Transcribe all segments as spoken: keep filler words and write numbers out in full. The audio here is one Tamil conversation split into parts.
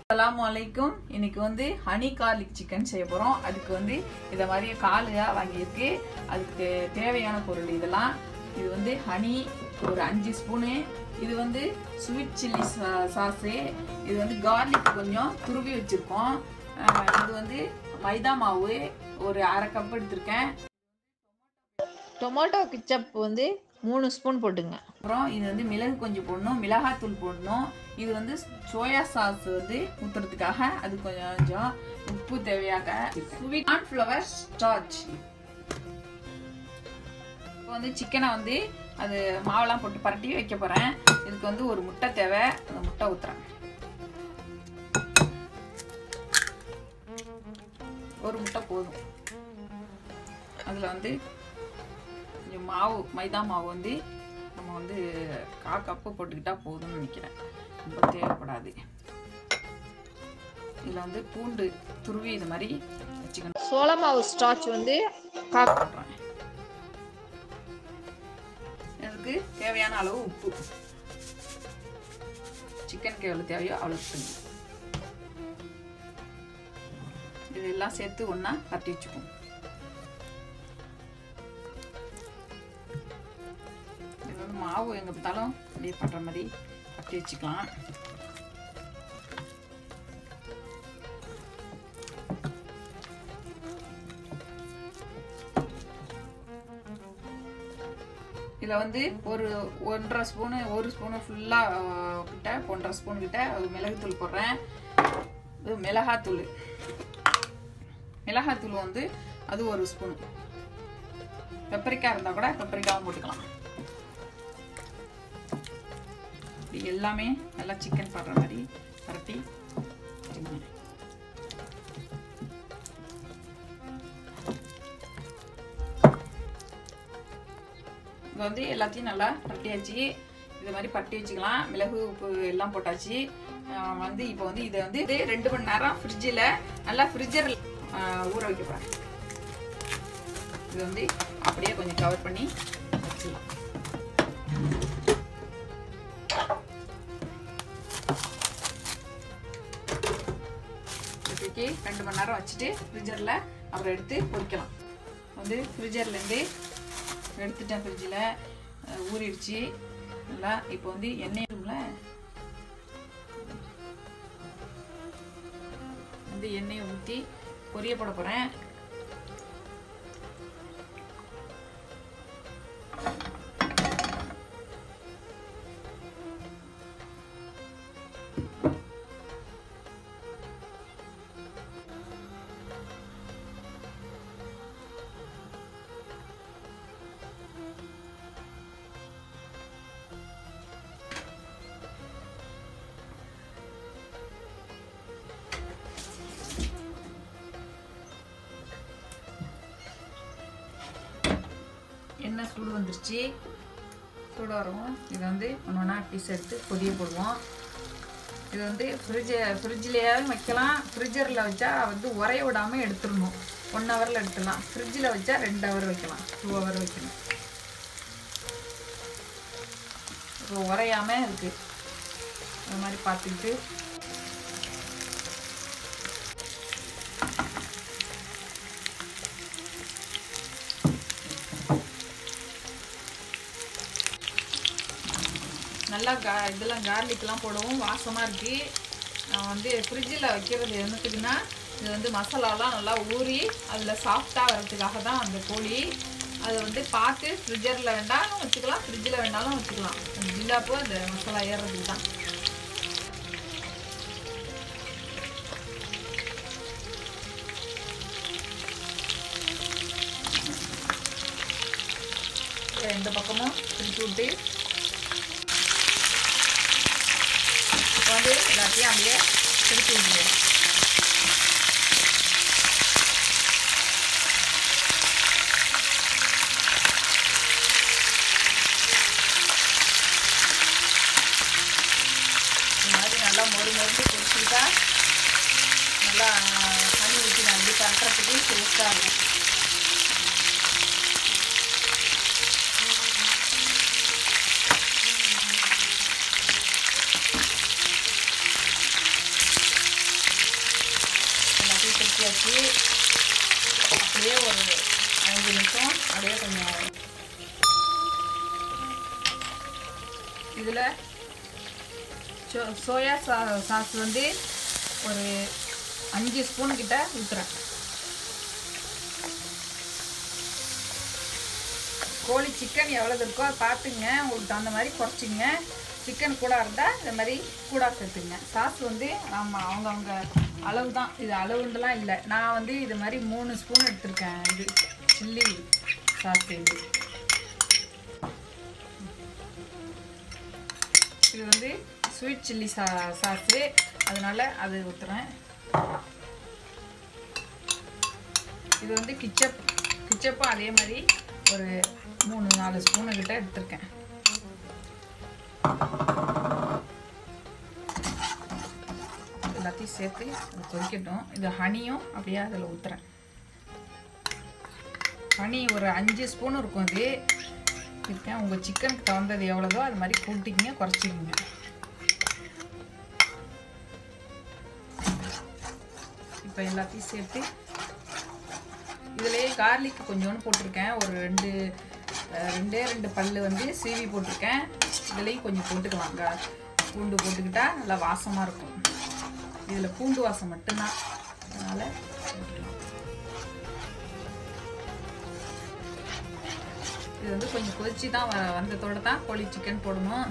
Assalamualaikum. இன்னைக்கு வந்து ஹனி garlic chicken செய்ய போறோம். அதுக்கு வந்து இத மாதிரி காலுயா வாங்கி இருக்கு. அதுக்கு தேவையான பொருள் இதெல்லாம். இது வந்து ஹனி ஒரு அஞ்சு ஸ்பூன். இது வந்து ஸ்வீட் சில்லி சாஸ். இது வந்து garlic கொஞ்சம் துருவி வச்சிருக்கோம். இது வந்து மைதா மாவு ஒரு அரை கப் எடுத்துர்க்கேன். டொமேட்டோ கெச்சப் வந்து மூணு ஸ்பூன் போட்டுங்க. அப்புறம் இது வந்து மிளகு கொஞ்சம் போடணும், மிளகாய் தூள் போடணும். இது வந்து சோயா சாஸ் வந்து ஊத்துறதுக்காக அது கொஞ்சம் உப்பு தேவையாக. Sweet cornflour starch. இப்போ வந்து சிக்கனை வந்து அது மாவெல்லாம் போட்டு பரட்டி வைக்க போறேன். இதுக்கு வந்து ஒரு முட்டை தேவை. அந்த முட்டை ஊத்துறேன். ஒரு முட்டை போதும். அதுல வந்து கொஞ்சம் மாவு மைதா மாவு வந்து நம்ம வந்து கா கப்பு போட்டுக்கிட்டா போதும்னு நினைக்கிறேன். ரொம்ப தேவைப்படாது. இதில் வந்து பூண்டு துருவி இது மாதிரி வச்சுக்கணும். சோள மாவு ஸ்டார்ச் வந்து கா போடுறேன். இதுக்கு தேவையான அளவு உப்பு, சிக்கனுக்கு எவ்வளோ தேவையோ அவ்வளோ தண்ணி, இதெல்லாம் சேர்த்து ஒன்றா கட்டி வச்சுப்போம். மாவு எங்க பார்த்தாலும் அப்படியே பண்ற மாதிரி கட்டி வச்சுக்கலாம். இதுல வந்து ஒரு ஒன்றரை ஸ்பூனு ஒரு ஸ்பூனு ஃபுல்லா கிட்ட ஒன்றரை ஸ்பூன் கிட்ட மிளகுத்தூள் போடுறேன். மிளகாத்தூள் மிளகாத்தூள் வந்து அது ஒரு ஸ்பூன். பெப்பரிக்காய் இருந்தா கூட பெப்பரிக்காவும் போட்டுக்கலாம். எல்லாமே நல்லா சிக்கன் படுற மாதிரி பரட்டி இது வந்து எல்லாத்தையும் நல்லா பரட்டியாச்சு. இது மாதிரி பரட்டி வச்சுக்கலாம். மிளகு உப்பு எல்லாம் போட்டாச்சு. வந்து இப்போ வந்து இதை வந்து ரெண்டு மணி நேரம் ஃப்ரிட்ஜில் நல்லா ஃப்ரிட்ஜர் ஊற வைக்க போறேன். இது வந்து அப்படியே கொஞ்சம் கவர் பண்ணி வச்சுக்கலாம். ரெண்டு மணி நேரம் வச்சுட்டு ஃப்ரிட்ஜரில் அப்புறம் எடுத்து பொரிக்கலாம். வந்து ஃப்ரிட்ஜர்லேருந்து எடுத்துட்டேன். ஃப்ரிட்ஜில் ஊறிடுச்சு நல்லா. இப்போ வந்து எண்ணெய் வந்து எண்ணெயை ஊற்றி பொரிய போட போகிறேன். எண்ணெய் சூடு வந்துருச்சு. சூடு வரவும் இதை வந்து ஒன்று ஒன்றா பீஸ் எடுத்து பொரிய போடுவோம். இது வந்து ஃப்ரிட்ஜ் ஃப்ரிட்ஜ்லேயாவது வைக்கலாம். ஃப்ரிட்ஜரில் வச்சா வந்து உரைய விடாமல் எடுத்துடணும். ஒன் ஹவரில் எடுத்துடலாம். ஃப்ரிட்ஜில் வச்சா ரெண்டு ஹவர் வைக்கலாம், டூ ஹவர் வைக்கணும். இப்போ உரையாமல் இருக்குது. அது மாதிரி பார்த்துக்கிட்டு நல்லா கா இதெல்லாம் கார்லிக்லாம் போடவும் வாசமாக இருக்குது. நான் வந்து ஃப்ரிட்ஜில் வைக்கிறது என்னத்துக்குன்னா இது வந்து மசாலாலாம் நல்லா ஊறி அதில் சாஃப்டாக வரதுக்காக தான் அந்த கோழி. அதை வந்து பார்த்து ஃப்ரிட்ஜரில் வேண்டாலும் வச்சுக்கலாம், ஃப்ரிட்ஜில் வேண்டாலும் வச்சுக்கலாம். அந்த ஜில்லாப்போ அந்த மசாலா ஏறுறதுக்கு தான். ரெண்டு பக்கமும் திருப்பி விட்டு வந்து எல்லாத்தையும் அப்படியே திருப்பி விட்டுருவோம். இந்த மாதிரி நல்லா மொறு மொறுந்து பொரிச்சுக்கிட்டா நல்லா தண்ணி ஊற்றி நான் அப்படி பண்ணுறதுக்கு டேஸ்ட்டாக இருக்கும். ஊற்றியாச்சு. அப்படியே ஒரு அஞ்சு நிமிஷம் அப்படியே கொஞ்சம் இதில் சோ சோயா சா சாஸ் வந்து ஒரு அஞ்சு ஸ்பூன் கிட்ட ஊற்றுறேன். கோழி சிக்கன் எவ்வளவு இருக்கோ அதை பார்த்துங்க, உங்களுக்கு தகுந்த மாதிரி குறைச்சிங்க. சிக்கன் கூட இருந்தால் இந்த மாதிரி கூட சேர்த்துங்க. சாஸ் வந்து நம்ம அவங்க அவங்க அளவு தான், இது அளவுண்டெலாம் இல்லை. நான் வந்து இது மாதிரி மூணு ஸ்பூன் எடுத்திருக்கேன். இது சில்லி சாஸ். இது இது வந்து ஸ்வீட் சில்லி சா சாஸு அதனால் அது ஊற்றுறேன். இது வந்து கிச்சப் கிச்சப்பும் அதே மாதிரி ஒரு மூணு நாலு ஸ்பூனு கிட்ட எடுத்திருக்கேன். எல்லாத்தையும் சேர்த்து கொதிக்கட்டும். இது ஹனியும் அப்படியே அதில் ஊற்றுறேன். ஹனி ஒரு அஞ்சு ஸ்பூன் இருக்கும். அது இருக்கேன். உங்கள் சிக்கனுக்கு தகுந்தது எவ்வளோதோ அது மாதிரி கூட்டிக்கிங்க, குறைச்சிக்கிங்க. இப்போ எல்லாத்தையும் சேர்த்து இதுலேயே கார்லிக் கொஞ்சோன்னு போட்டிருக்கேன். ஒரு ரெண்டு ரெண்டே ரெண்டு பல் வந்து சீவி போட்டிருக்கேன். இதுலேயும் கொஞ்சம் போட்டுக்கலாங்க. பூண்டு போட்டுக்கிட்டா நல்லா வாசமாக இருக்கும். இதில் பூண்டு வாசம் மட்டும்தான், அதனால் போட்டுக்கலாம். இது வந்து கொஞ்சம் கொதிச்சு தான் வந்ததோடு தான் கோழி சிக்கன் போடணும்.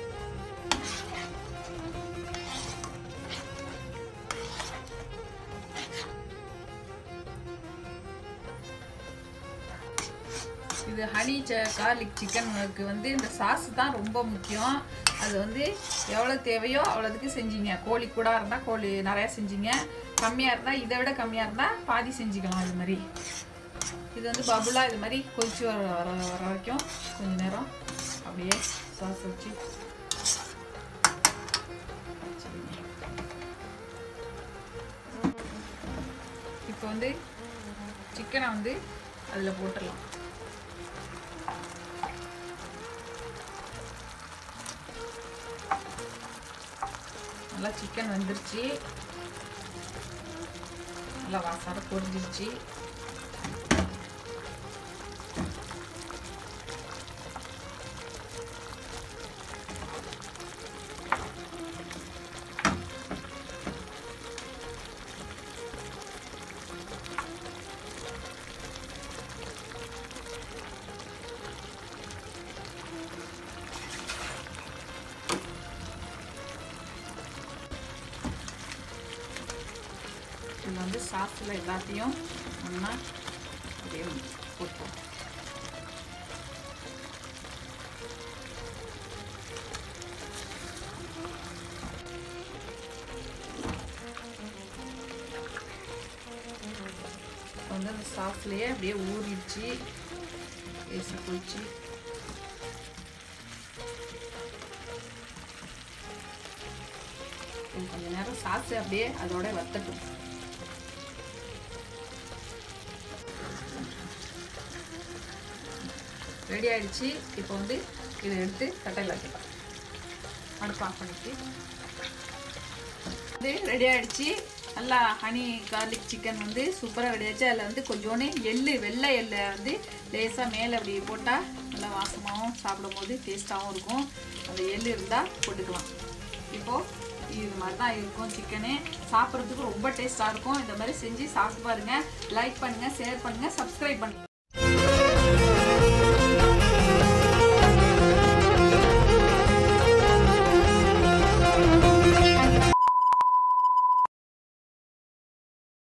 இது ஹனி கார்லிக் சிக்கனுக்கு வந்து இந்த சாஸ் தான் ரொம்ப முக்கியம். அது வந்து எவ்வளோ தேவையோ அவ்வளோதுக்கு செஞ்சீங்க. கோழி கூட இருந்தால் கோழி நிறையா செஞ்சீங்க, கம்மியாக இருந்தால் இதை விட கம்மியாக இருந்தால் பாதி செஞ்சுக்கலாம். இது மாதிரி இது வந்து பபுளாக இது மாதிரி கொதிச்சு வர வர வர வரைக்கும் கொஞ்சம் நேரம் அப்படியே சாஸ் வச்சு இப்போ வந்து சிக்கனை வந்து அதில் போட்டுடலாம். நல்லா சிக்கன் வந்துருச்சு, நல்லா வாசனை பொரிஞ்சிருச்சு. இதில் வந்து சாஸில் எல்லாத்தையும் ஒன்றா அப்படியே போட்டோம். வந்து அந்த சாஸ்லேயே அப்படியே ஊறிடுச்சு, ஏசி போச்சு. கொஞ்ச நேரம் சாஸ் அப்படியே அதோட வத்தட்டும். ரெடி ஆயிடுச்சு. இப்போ வந்து இதை எடுத்து தட்டையில் வைக்கலாம். அடுப்பு ஆஃப் பண்ணிட்டு இது ரெடி ஆயிடுச்சு. நல்லா ஹனி கார்லிக் சிக்கன் வந்து சூப்பராக ரெடி ஆயிடுச்சு. அதில் வந்து கொஞ்சோண்டு எள்ளு, வெள்ளை எள்ளை வந்து லேசாக மேலே அப்படி போட்டால் நல்லா வாசமாகவும் சாப்பிடும் போது டேஸ்ட்டாகவும் இருக்கும். அந்த எள்ளு இருந்தால் போட்டுக்கலாம். இப்போது இது மாதிரி தான் இருக்கும் சிக்கனு. சாப்பிட்றதுக்கு ரொம்ப டேஸ்ட்டாக இருக்கும். இந்த மாதிரி செஞ்சு சாப்பிட்டு பாருங்கள். லைக் பண்ணுங்கள், ஷேர் பண்ணுங்கள், சப்ஸ்கிரைப் பண்ணுங்கள்.